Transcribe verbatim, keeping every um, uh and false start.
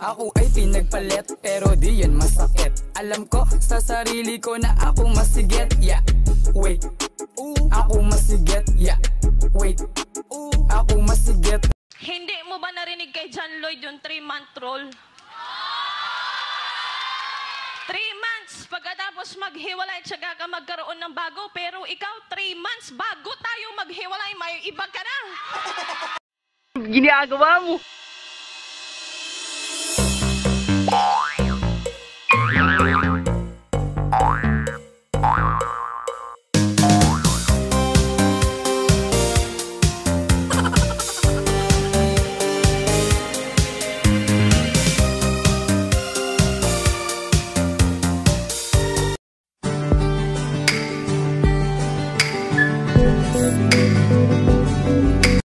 Ako ay pinagpalit pero di yan masakit. Alam ko sa sarili ko na ako masigit. Yeah, wait, ako masigit. Yeah, wait, ako masigit. Hindi mo ba narinig kay John Lloyd yung three-month rule? Three months, pagkatapos maghiwalay, tsaga ka magkaroon ng bago. Pero ikaw, three months, bago tayo maghiwalay, may iba ka na. Ginagawa mo.